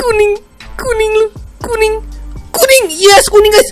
Kuning. Kuning lu. Kuning. Kuning. Yes, kuning guys.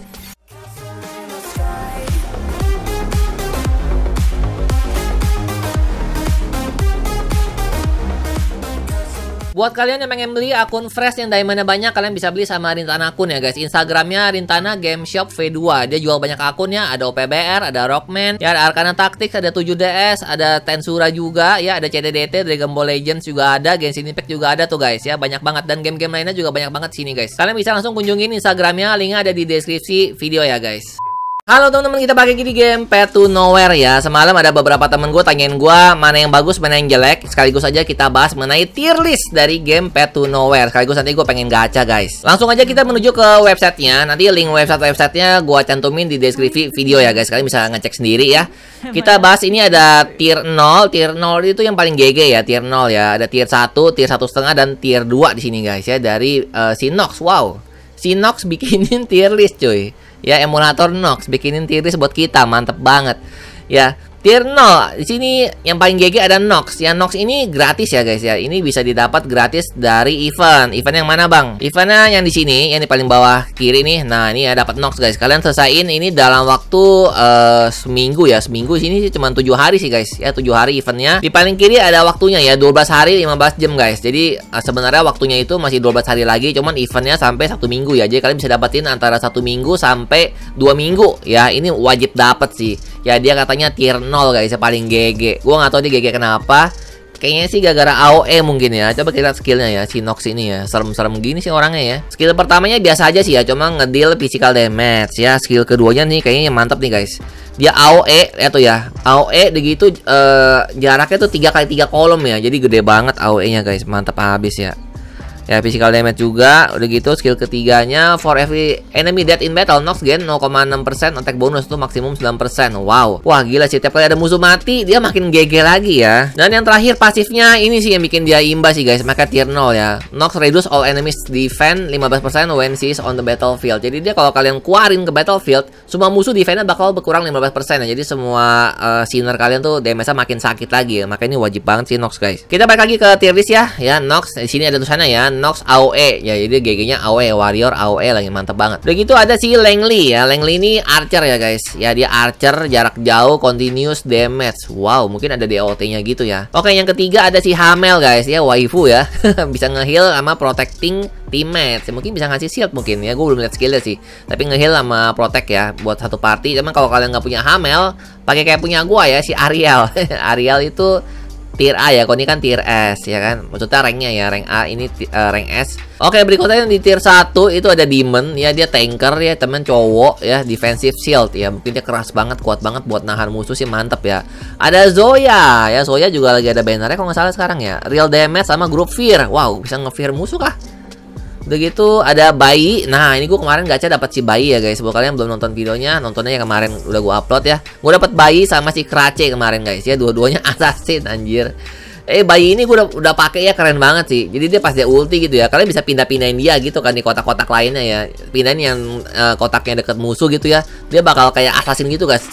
Buat kalian yang pengen beli akun fresh yang diamondnya banyak, kalian bisa beli sama Rintana akun ya guys. Instagramnya Rintana Game Shop V2. Dia jual banyak akunnya. Ada OPBR, ada Rockman, ya ada Arcana Tactics, ada 7DS, ada Tensura juga, ya ada CDDT, Dragon Ball Legends juga ada, Genshin Impact juga ada tuh guys ya, banyak banget, dan game-game lainnya juga banyak banget sini guys. Kalian bisa langsung kunjungin Instagramnya, linknya ada di deskripsi video ya guys. Halo teman-teman, kita balik lagi di game Path to Nowhere ya. Semalam ada beberapa temen gue tanyain gue mana yang bagus, mana yang jelek. Sekaligus aja kita bahas mengenai tier list dari game Path to Nowhere. Sekaligus nanti gue pengen gacha guys. Langsung aja kita menuju ke websitenya. Nanti link websitenya gue cantumin di deskripsi video ya guys. Kalian bisa ngecek sendiri ya. Kita bahas ini ada tier 0. Tier 0 itu yang paling GG ya, tier 0 ya. Ada tier 1, tier 1,5 dan tier 2 di sini guys ya, dari Sinox. Wow. Sinox bikinin tier list cuy. Ya, emulator Nox bikinin tier list buat kita, mantep banget. Ya, tier 0 di sini yang paling GG ada Nox. Ya, Nox ini gratis ya guys ya. Ini bisa didapat gratis dari event. Event yang mana bang? Eventnya yang di sini, yang di paling bawah kiri nih. Nah, ini ya dapat Nox guys. Kalian selesaiin ini dalam waktu seminggu ya. Seminggu sini sih cuma 7 hari sih guys. Ya, 7 hari eventnya. Di paling kiri ada waktunya ya, 12 hari 15 jam guys. Jadi sebenarnya waktunya itu masih 12 hari lagi, cuman eventnya sampai 1 minggu ya. Jadi kalian bisa dapetin antara 1 minggu sampai 2 minggu ya. Ini wajib dapet sih. Ya, dia katanya tier 0 guys ya, paling GG. Gua nggak tahu dia GG kenapa. Kayaknya sih gara-gara AOE mungkin ya. Coba kita skillnya ya, si Nox ini ya. Serem-serem gini sih orangnya ya. Skill pertamanya biasa aja sih ya, cuma ngedeal physical damage ya. Skill keduanya nih kayaknya mantap nih guys. Dia AOE ya tuh ya. AOE begitu jaraknya tuh 3 kali 3 kolom ya. Jadi gede banget AOE-nya guys. Mantap habis ya. Ya, physical damage juga. Udah gitu skill ketiganya, for every enemy dead in battle Nox gain 0,6% attack bonus tuh maksimum 9%. Wow. Wah, gila sih, tiap kali ada musuh mati dia makin GG lagi ya. Dan yang terakhir pasifnya ini sih yang bikin dia imbas sih guys. Maka tier 0 ya. Nox reduce all enemies defense 15% when she is on the battlefield. Jadi dia kalau kalian keluarin ke battlefield, semua musuh defense-nya bakal berkurang 15% ya. Jadi semua sinner kalian tuh damage-nya makin sakit lagi ya. Makanya ini wajib banget sih Nox guys. Kita balik lagi ke tier list ya. Ya, Nox di sini ada tulisannya ya. Nox AOE ya, jadi GG-nya AOE, warrior AOE lagi, mantap banget. Udah gitu ada si Langley ya. Langley ini archer ya guys. Ya, dia archer jarak jauh continuous damage. Wow, mungkin ada DOT-nya gitu ya. Oke, yang ketiga ada si Hamel guys ya, waifu ya. Bisa nge-heal sama protecting teammates. Mungkin bisa ngasih shield mungkin ya. Gue belum lihat skillnya sih. Tapi nge-heal sama protect ya buat satu party. Cuman kalau kalian nggak punya Hamel, pakai kayak punya gua ya, si Ariel. Ariel itu tier A ya, kalau ini kan tier S ya kan. Maksudnya ranknya ya, rank A, ini rank S. Oke, berikutnya di tier 1 itu ada Demon ya, dia tanker ya, temen cowok ya, defensive shield ya. Mungkin dia keras banget, kuat banget buat nahan musuh sih, mantep ya. Ada Zoya ya, Zoya juga lagi ada bannernya kalau nggak salah sekarang ya. Real damage sama group fear. Wow, bisa nge-fear musuh kah? Udah gitu ada Bayi. Nah, ini gue kemarin gacha dapat si Bayi ya guys. Buat kalian belum nonton videonya, nontonnya ya kemarin udah gue upload ya. Gue dapat Bayi sama si Krace kemarin guys ya. Dua-duanya assassin anjir. Bayi ini gue udah pakai ya, keren banget sih. Jadi dia pas dia ulti gitu ya, kalian bisa pindah-pindahin dia gitu kan di kotak-kotak lainnya ya. Pindahin yang kotaknya deket musuh gitu ya. Dia bakal kayak assassin gitu guys.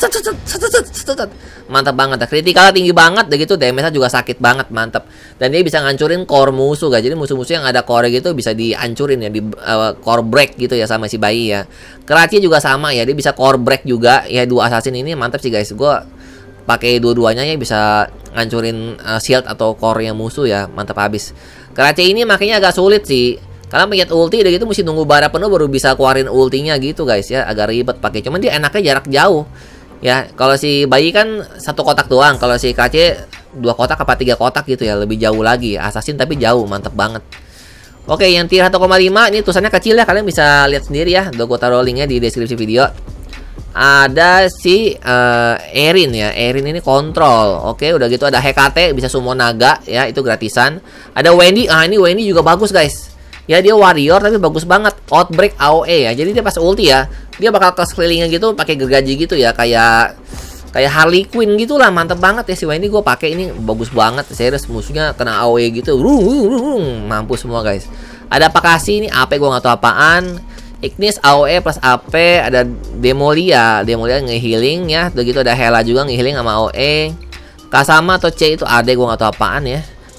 Mantap banget ya. Kritikalnya tinggi banget, udah gitu damage-nya juga sakit banget, mantap. Dan dia bisa ngancurin core musuh guys. Jadi musuh-musuh yang ada core gitu bisa dihancurin ya, di core break gitu ya sama si Bayi ya. Keraci juga sama ya, dia bisa core break juga ya. Dua assassin ini mantap sih guys. Gue pakai dua-duanya ya, bisa ngancurin shield atau core-nya musuh ya, mantap habis. Keraci ini makanya agak sulit sih. Kalian pencet ulti udah gitu mesti nunggu bara penuh baru bisa keluarin ultinya gitu guys ya, agak ribet pakai. Cuman dia enaknya jarak jauh. Ya, kalau si Bayi kan satu kotak doang, kalau si KC 2 kotak apa 3 kotak gitu ya, lebih jauh lagi. Assassin tapi jauh, mantep banget. Oke, yang tier 1,5 ini tulisannya kecil ya, kalian bisa lihat sendiri ya. Udah gue taruh linknya di deskripsi video. Ada si Erin ya, Erin ini kontrol. Oke, udah gitu ada HKT, bisa summon naga ya, itu gratisan. Ada Wendy, ini Wendy juga bagus guys. Ya, dia warrior tapi bagus banget. Outbreak AOE ya. Jadi dia pas ulti ya, dia bakal ke sekelilingnya gitu pakai gergaji gitu ya, kayak Harley Quinn gitulah, mantep banget ya si Wendy. Gue pakai ini bagus banget, serius, musuhnya kena AOE gitu, mampus semua guys. Ada Pakasi ini AP gue nggak tahu apaan. Ignis AOE plus AP, ada Demolia ngehealing ya. Udah gitu ada Hela juga ngehealing sama AOE. Kasama atau C itu AD gue nggak tahu apaan ya.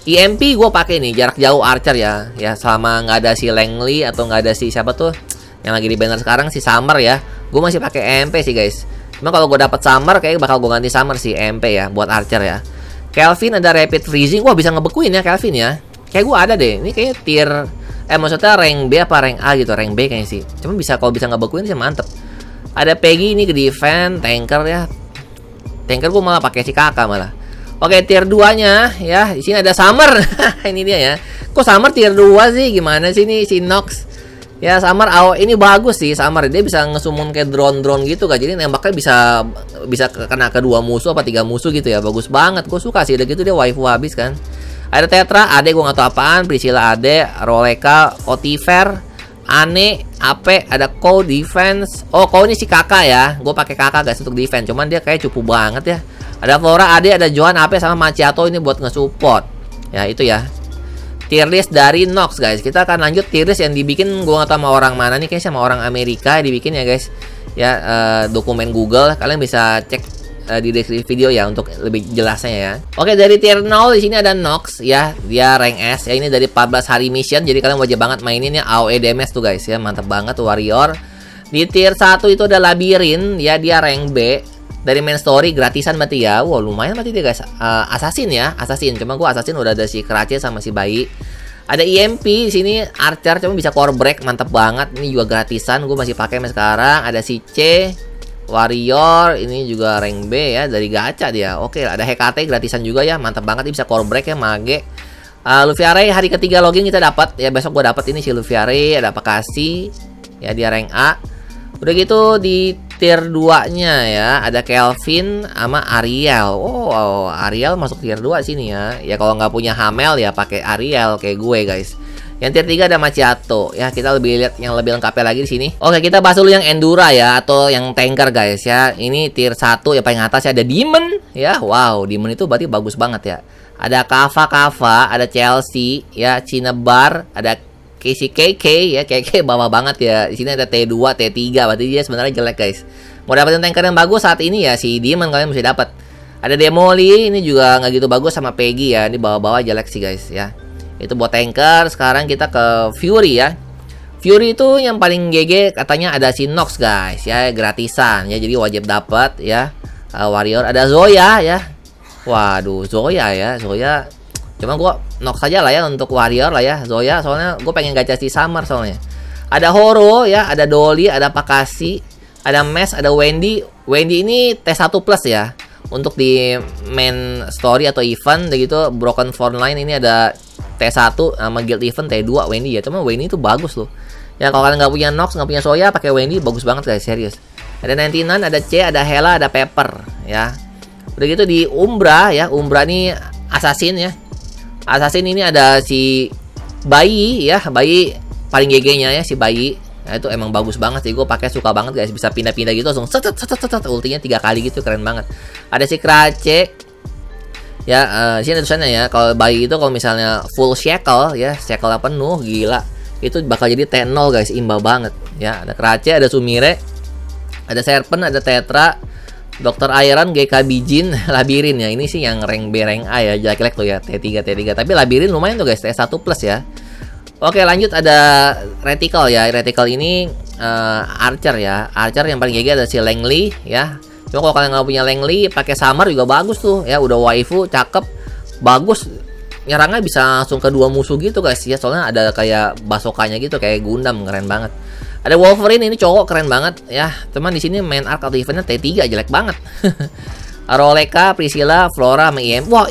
EMP gue pakai nih jarak jauh archer ya. Ya selama nggak ada si Langley atau nggak ada si siapa tuh yang lagi di banner sekarang si Summer ya. Gue masih pakai EMP sih guys. Cuma kalau gue dapat Summer kayak bakal gue ganti Summer si EMP ya buat archer ya. Kelvin ada rapid freezing. Wah bisa ngebekuin ya Kelvin ya. Kayak gue ada deh. Ini kayaknya tier maksudnya rank B apa rank A gitu. Rank B kayaknya sih. Cuma bisa kalau bisa ngebekuin sih mantep. Ada Peggy ini ke defense, tanker ya. Tanker gue malah pakai si kakak malah. Oke, tier 2-nya ya. Di sini ada Summer. Ini dia ya. Kok Summer tier 2 sih? Gimana sih nih si Nox? Ya Summer ini bagus sih Summer. Dia bisa ngesummon kayak drone-drone gitu kan. Jadi nembaknya bisa kena ke 2 musuh apa 3 musuh gitu ya. Bagus banget. Gue suka sih udah gitu dia waifu habis kan. Ada Tetra, Ade gue gak tau apaan, Priscilla Ade, Roleka, Otiver, Ane, Ape, ada Ko defense. Oh, Ko ini si kakak ya. Gue pakai kakak guys untuk defense. Cuman dia kayak cupu banget ya. Ada Flora, Ade, ada Johan, Ape sama Maciato ini buat nge-support. Ya, itu ya. Tier list dari Nox guys. Kita akan lanjut tier list yang dibikin gue gak tau sama orang mana nih, kayaknya sama orang Amerika dibikin ya guys. Ya, dokumen Google. Kalian bisa cek di deskripsi video ya untuk lebih jelasnya ya. Oke, dari tier 0 di sini ada Nox ya, dia rank S ya. Ini dari 14 hari mission, jadi kalian wajib banget mainin ya AoE damage tuh guys ya, mantap banget tuh warrior. Di tier 1 itu ada Labirin ya, dia rank B. Dari main story gratisan berarti ya. Wow, lumayan berarti dia guys. Assassin ya, Assassin. Cuma gua Assassin udah ada si Krace sama si Bayi. Ada EMP di sini Archer, cuma bisa core break, mantap banget. Ini juga gratisan, gue masih pakai sampai sekarang. Ada si C Warrior, ini juga rank B ya, dari gacha dia. Oke, ada HKT gratisan juga ya, mantap banget. Ini bisa core break ya, mage. Lufiare hari ketiga login kita dapat ya, besok gue dapat ini si Lufiare. Ada Pakasi ya, dia rank A. Udah gitu di tier 2-nya ya, ada Kelvin sama Ariel. Oh, Ariel masuk tier 2 sini ya. Ya kalau nggak punya Hamel ya pakai Ariel kayak gue guys. Yang tier 3 ada Maciato ya, kita lebih lihat yang lebih lengkapnya lagi di sini. Oke, kita bahas dulu yang Endura ya, atau yang tanker guys ya. Ini tier 1 ya, paling atas ya ada Demon ya. Wow, Demon itu berarti bagus banget ya. Ada Kava, ada Chelsea ya, Cinebar, ada Casey KK ya, KK bawah banget ya. Di sini ada T2, T3, berarti dia sebenarnya jelek guys. Mau dapetin tanker yang bagus saat ini ya si Demon kalian mesti dapat. Ada Demoli, ini juga nggak gitu bagus, sama Peggy ya. Ini bawah-bawah jelek sih guys ya. Itu buat tanker. Sekarang kita ke Fury ya. Fury itu yang paling GG katanya ada si Nox guys ya, gratisan ya, jadi wajib dapat ya. Warrior ada Zoya ya. Waduh, Zoya ya, Zoya. Cuma gua Nox saja lah ya untuk Warrior lah ya, Zoya. Soalnya gue pengen gacha si Summer soalnya. Ada Horo ya, ada Dolly, ada Pakasi, ada Mes, ada Wendy. Wendy ini T1 plus ya. Untuk di main story atau event gitu, Broken Frontline ini ada T1 sama guild event T2 Wendy ya. Cuma Wendy itu bagus loh. Ya kalau kalian nggak punya Nox, nggak punya Zoya, pakai Wendy bagus banget guys, serius. Ada 99, ada C, ada Hela, ada Pepper ya. Udah gitu di Umbra ya. Umbra ini Assassin ya. Assassin ini ada si Bayi ya. Bayi paling GG-nya ya si Bayi. Nah, itu emang bagus banget sih, gue pakai suka banget guys, bisa pindah-pindah gitu langsung set ultinya 3 kali gitu, keren banget. Ada si Krace ya, sini ada tulisannya ya, kalau Bayi itu kalau misalnya full shackle ya, shackle penuh gila, itu bakal jadi T0 guys, imba banget ya. Ada Krace, ada Sumire, ada Serpent, ada Tetra, Dr. Iron, GK Bijin, Labirin ya. Ini sih yang rank B, rank A ya, jelek-jelek tuh ya, T3. Tapi Labirin lumayan tuh guys, T1 plus ya. Oke, lanjut ada Reticle ya. Reticle ini Archer ya. Archer yang paling GG ada si Langley ya. Cuma kalau kalian nggak punya Langley, pakai Summer juga bagus tuh ya. Udah waifu, cakep, bagus. Nyerangnya bisa langsung ke 2 musuh gitu guys ya. Soalnya ada kayak basokanya gitu, kayak Gundam, keren banget. Ada Wolverine, ini cowok keren banget ya. Cuman di sini main arc atau eventnya T3, jelek banget. Roleka, Priscilla, Flora, sama EMP. Wah,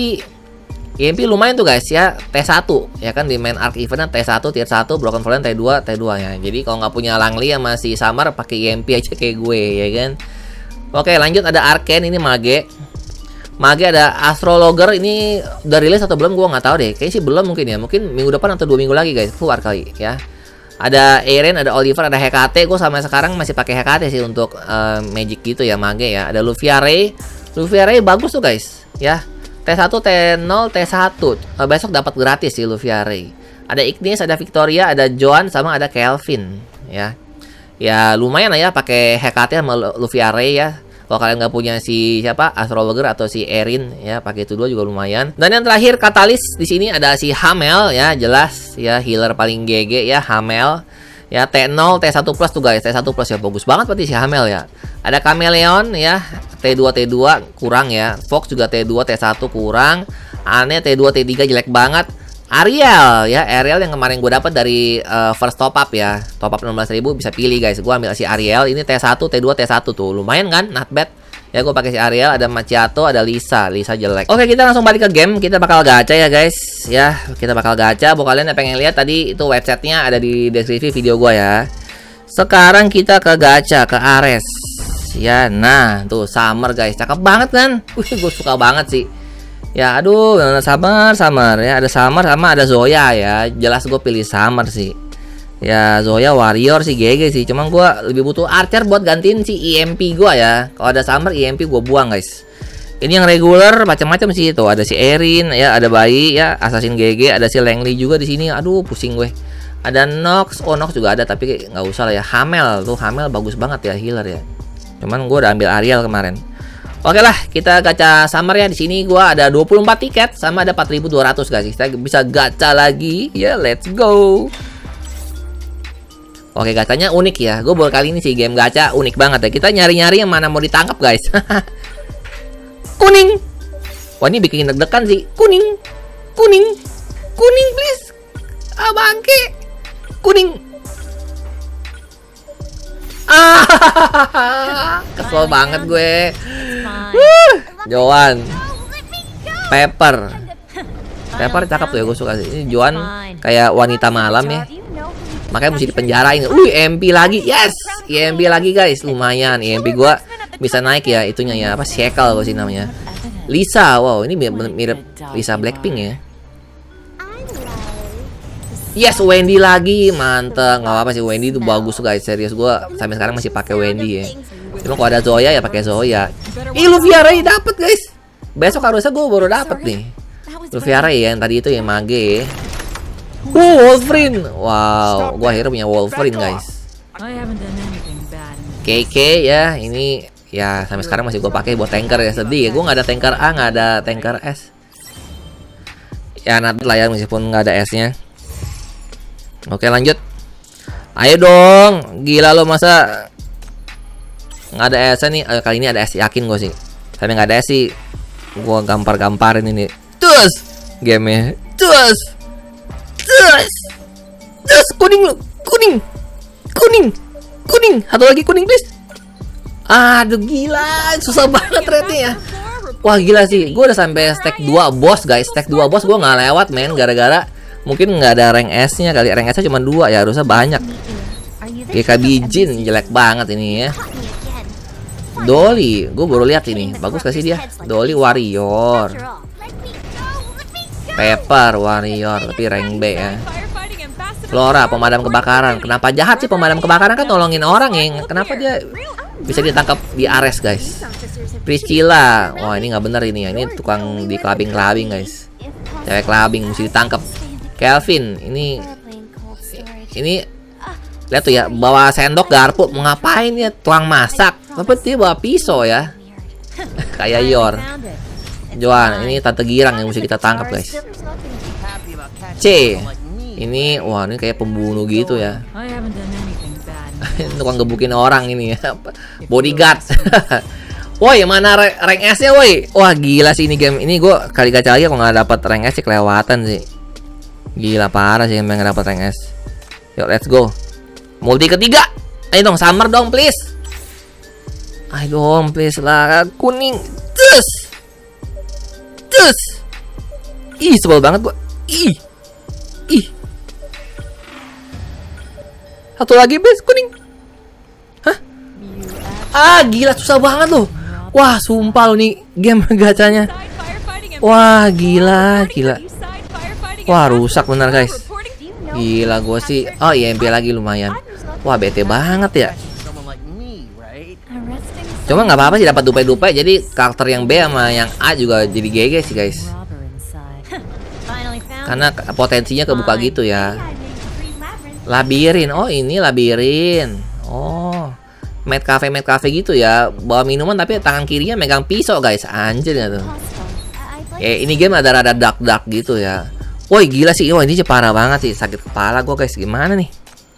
EMP lumayan tuh guys ya, T1 ya kan, di main arc eventnya T1 tier 1, Broken Fallen T2 ya. Jadi kalau nggak punya Langley sama si Summer, pakai EMP aja kayak gue ya kan. Oke, lanjut ada Arcane, ini Mage. Ada Astrologer, ini udah rilis atau belum gue nggak tahu deh. Kayaknya sih belum mungkin ya. Mungkin minggu depan atau 2 minggu lagi guys, keluar kali ya. Ada Eren, ada Oliver, ada HKT. Gue sampai sekarang masih pakai HKT sih untuk Magic gitu ya, Mage ya. Ada Lufiare bagus tuh guys ya. T1, T0, T1 besok dapat gratis sih Lufiare. Ada Ignis, ada Victoria, ada Joan, sama ada Kelvin ya. Ya lumayan lah ya pakai HKT sama Lufiare ya. Kalau kalian nggak punya si siapa Astrologer atau si Erin ya, pakai itu dua juga lumayan. Dan yang terakhir Katalis, di sini ada si Hamel ya, jelas ya healer paling GG ya Hamel. Ya T0 T1 plus tuh guys, T1 plus ya bagus banget berarti si Hamel ya. Ada Chameleon ya, T2 kurang ya. Fox juga T2 T1 kurang. Aneh T2 T3 jelek banget. Ariel ya, Ariel yang kemarin gue dapat dari first top up ya. Top up 16.000 bisa pilih guys. Gue ambil si Ariel. Ini T1, T2, T1 tuh. Lumayan kan? Not bad. Ya gue pakai si Ariel, ada Macchiato, ada Lisa. Lisa jelek. Oke, kita langsung balik ke game. Kita bakal gacha ya guys. Ya, kita bakal gacha. Buat kalian yang pengen lihat tadi itu websitenya ada di deskripsi video gue ya. Sekarang kita ke gacha, ke Ares. Ya, nah tuh Summer guys. Cakep banget kan? Gue suka banget sih. Ya aduh, Summer ya, ada Summer sama ada Zoya ya. Jelas gue pilih Summer sih. Ya Zoya warrior sih GG sih. Cuman gue lebih butuh archer buat gantiin si EMP gue ya. Kalau ada Summer EMP gue buang guys. Ini yang regular macam-macam sih itu. Ada si Erin ya, ada Bayi ya, Assassin GG, ada si Langley juga di sini. Aduh pusing gue. Ada Nox, oh Nox juga ada tapi nggak usah lah ya. Hamel tuh, Hamel bagus banget ya healer ya. Cuman gue udah ambil Ariel kemarin. Oke lah, kita gacha Summer ya. Di sini gua ada 24 tiket sama ada 4.200 guys. Kita bisa gacha lagi. Ya, let's go. Oke, gachanya unik ya. Gue baru kali ini sih game gacha unik banget ya. Kita nyari-nyari yang mana mau ditangkap guys. Kuning. Wah, ini bikin deg-degan sih. Kuning. Kuning. Kuning please. Ah, bangke. Kuning. Kesel banget gue. Joan, Pepper cakep tuh ya, gue suka sih. Ini Joan kayak wanita malam ya. Makanya mesti dipenjarain. EMP lagi, yes, EMP lagi guys, lumayan. EMP gue bisa naik ya, itunya ya apa Shekel gue sih namanya. Lisa, wow ini mirip Lisa Blackpink ya. Yes, Wendy lagi, mantep. Nggak apa-apa sih, Wendy itu bagus guys. Serius gue sampai sekarang masih pakai Wendy ya. Cuma kalau ada Zoya ya pakai Zoya. Lufia Ray dapet guys. Besok harusnya gue baru dapet nih. Lufia Ray ya, yang tadi itu yang mage. Wolverine. Wow, gue akhirnya punya Wolverine guys. KK ya, ini ya sampai sekarang masih gue pakai buat tanker ya. Sedih ya, gue nggak ada tanker A, nggak ada tanker S. Ya nanti lah ya meskipun nggak ada S-nya. Oke lanjut. Ayo dong, gila lo masa nggak ada S nih. Kali ini ada S, yakin gue sih. Tapi nggak ada S sih, gue gampar-gamparin ini. Terus game-nya, terus kuning lo, kuning. Satu lagi kuning please. Aduh gila, susah banget rate ya. Wah gila sih, gue udah sampai stack 2 boss guys. Stack 2 boss gue nggak lewat men, gara-gara mungkin nggak ada rank S-nya kali. Rank S-nya cuma 2 ya, harusnya banyak. GKB Jin jelek banget ini ya. Dolly, gue baru lihat ini. Bagus kasih dia. Dolly warrior. Pepper warrior, tapi rank B ya. Flora pemadam kebakaran. Kenapa jahat sih pemadam kebakaran, kan nolongin orang ya. Kenapa dia bisa ditangkap di Ares guys. Priscilla, wah ini nggak bener ini ya. Ini tukang di clubbing guys. Cewek clubbing mesti ditangkap. Kelvin, ini lihat tuh ya, bawa sendok garpu, mau ngapain ya? Tuang masak. Tapi dia bawa pisau ya. Kayak Yor. Joan, ini tante girang yang mesti kita tangkap guys. C, ini wah ini kayak pembunuh gitu ya. Tukang gebukin orang ini ya. Bodyguard. Woi, mana rank S-nya woi? Wah gila sih ini game. Ini gue kali gacha lagi kalau nggak dapat rank S sih kelewatan sih. Gila parah sih yang nggak dapat rank S. Yuk let's go. Multi ketiga. Ayo dong Summer dong please. Ayo dong please lah. Kuning. Terus. Ih sebel banget gua. Ih. Satu lagi please kuning. Hah? Ah gila susah banget loh. Wah sumpah lo nih game gacanya. Wah gila. Wah rusak benar guys. Gila gue sih. Oh IMP lagi lumayan. Wah bete banget ya. Cuma nggak apa-apa sih dapat dupe-dupe. Jadi karakter yang B sama yang A juga jadi GG sih guys. Karena potensinya kebuka gitu ya. Labirin. Oh ini labirin. Oh Maid cafe gitu ya. Bawa minuman tapi tangan kirinya megang pisau guys. Anjir ya tuh. Ini game ada rada dark gitu ya. Woi gila sih. Wah ini sih parah banget sih. Sakit kepala gua guys. Gimana nih?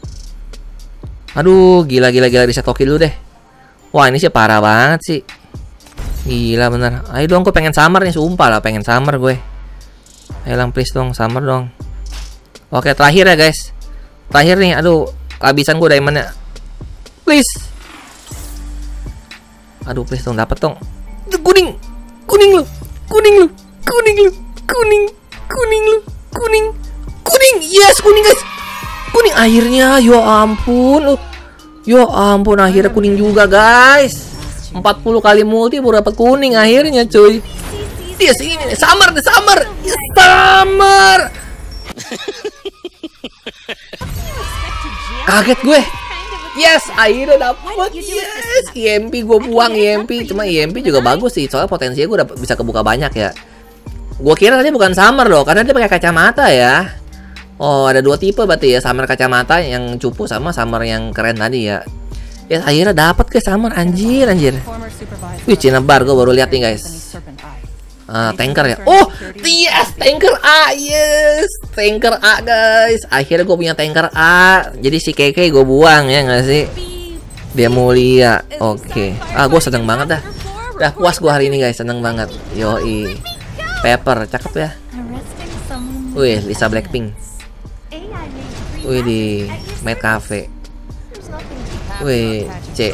Aduh gila reset hoki dulu deh. Wah ini sih parah banget sih. Gila bener. Ayo dong gue pengen summer nih. Sumpah lah pengen summer gue. Ayo lang please dong summer dong. Oke terakhir ya guys. Terakhir nih. Aduh kehabisan gue diamondnya. Please. Aduh please dong dapet dong. Kuning lu. Kuning. Yes kuning guys. Kuning akhirnya. Ya ampun. Ya ampun akhirnya kuning juga guys. 40 kali multi baru dapat kuning akhirnya cuy. Yes ini summer. Yes, summer. Kaget gue. Yes, akhirnya dapet. Yes, EMP gue buang EMP. Cuma EMP juga bagus sih. Soalnya potensinya gue bisa kebuka banyak ya. Gue kira tadi bukan summer loh, karena dia pakai kacamata ya. Oh, ada 2 tipe berarti ya, summer kacamata yang cupu sama summer yang keren tadi ya. Yes, akhirnya dapat ke summer anjir. Wih, Cinnabar gue baru lihat nih guys. Tanker ya. Oh, yes, tanker A. Yes, tanker A guys. Akhirnya gue punya tanker A. Jadi si Keke gue buang ya nggak sih? Dia mulia. Oke. Gue seneng banget dah. Udah puas gue hari ini guys, seneng banget. Yoi. Pepper, cakep ya. Wih, Lisa Blackpink. Wih di Maid Cafe. Wih, C.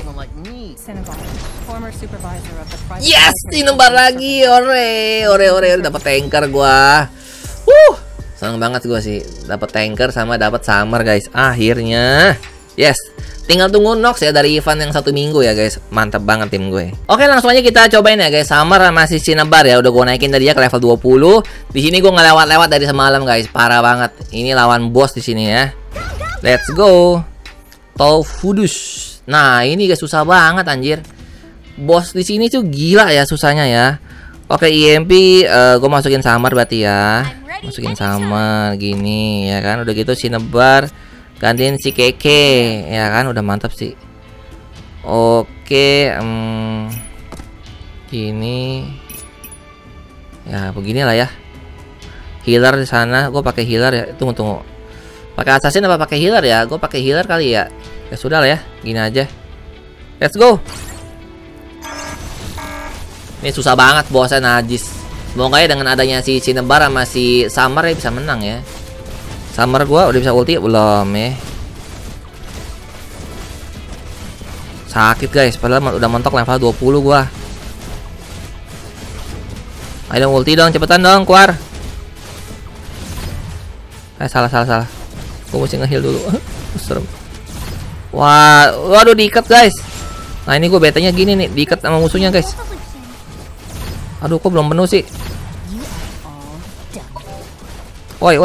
Yes, Cinnabar lagi. Ore dapat tanker gua. Seneng banget gua sih dapat tanker sama dapat summer guys. Akhirnya. Yes. Tinggal tunggu Nox ya dari event yang 1 minggu ya guys. Mantap banget tim gue. Oke, langsung aja kita cobain ya guys. Summer sama si Cinnabar ya. Udah gue naikin tadi ya ke level 20. Di sini gue ngelewat-lewat dari semalam guys. Parah banget. Ini lawan bos di sini ya. Let's go. Tofudus. Nah, ini guys susah banget anjir. Bos di sini tuh gila ya susahnya ya. Oke, EMP gue masukin Summer berarti ya. Masukin Summer gini ya kan. Udah gitu Cinnabar gantiin si Keke ya kan, udah mantap sih. Oke, gini ya beginilah ya. Healer di sana, gue pakai healer ya. Tunggu. Pakai assassin apa pakai healer ya? Gue pakai healer kali ya. Ya sudah lah ya, gini aja. Let's go. Ini susah banget bosnya najis. Semoga ya dengan adanya si Cinnabar sama si Summer ya bisa menang ya. Summer gua udah bisa ulti belum ya? Sakit guys, padahal udah mentok level 20 gua. Ayo dong ulti dong, cepetan dong, keluar. Salah. Gua mesti nge-heal dulu. Serem. Wah, waduh diikat guys. Nah, ini gua betanya gini nih, diikat sama musuhnya guys. Aduh, kok belum penuh sih? Woi.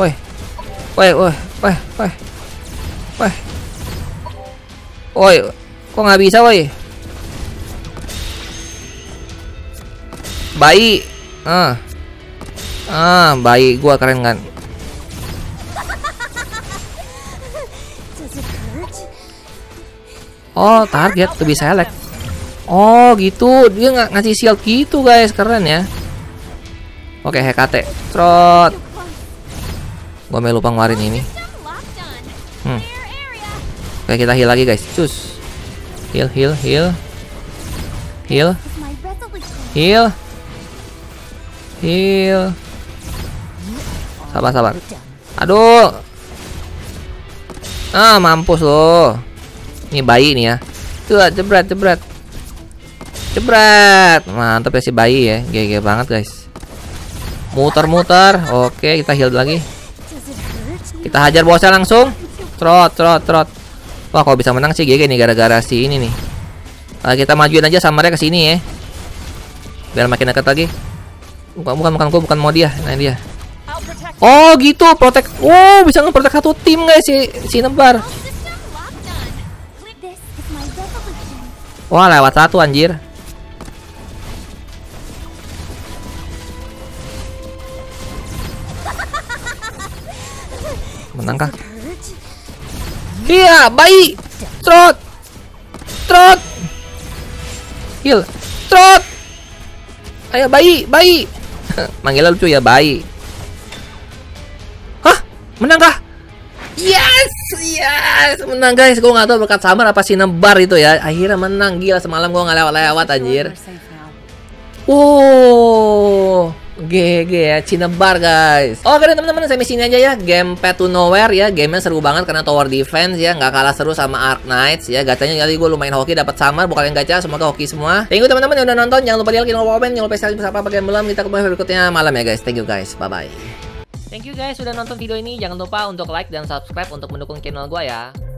Woi, kok nggak bisa woi? Bayi, bayi gua keren kan? Oh, target tuh bisa select. Oh, gitu. Dia nggak ngasih shield gitu guys, keren ya. Oke, HKT, trot. Gua mau lupa ngeluarin ini. Oke, kita heal lagi guys. Cus. Heal. Sabar. Aduh. Mampus loh. Ini bayi nih ya. Tuh, jebret. Mantap ya si bayi ya. GG banget guys. Muter. Oke, kita heal lagi. Kita hajar bosnya langsung. Trot. Wah, kalau bisa menang sih GG nih gara-gara si ini nih. Kita majuin aja Summernya ke sini ya. Biar makin dekat lagi. Bukan mau dia. Nah, dia. Oh, gitu, protect. Oh, bisa nge-protect satu tim guys si Cinnabar. Wah, lewat satu anjir. Menang kah? Iya, bayi. Trot. Trot. Heal. Trot. Ayo bayi. Manggilnya lucu ya, bayi. Hah? Menang kah? Yes, menang guys. Gue nggak tahu berkat Samar apa Cinebar itu ya. Akhirnya menang, gila. Semalam gue nggak lewat anjir. Wow, GG ya, Cinebar guys. Oke deh teman-teman, sampai sini aja ya game Path to Nowhere ya. Gamenya seru banget karena tower defense ya, nggak kalah seru sama Ark Knights ya. Gacanya kali gue lumayan hoki, dapat Samar. Bukan yang gacha, semoga hoki semua. Thank you teman-teman yang udah nonton. Jangan lupa di like, jangan lupa komen, jangan lupa share apa game belum. Kita ketemu berikutnya malam ya guys. Thank you guys, bye bye. Thank you guys sudah nonton video ini. Jangan lupa untuk like dan subscribe untuk mendukung channel gue ya.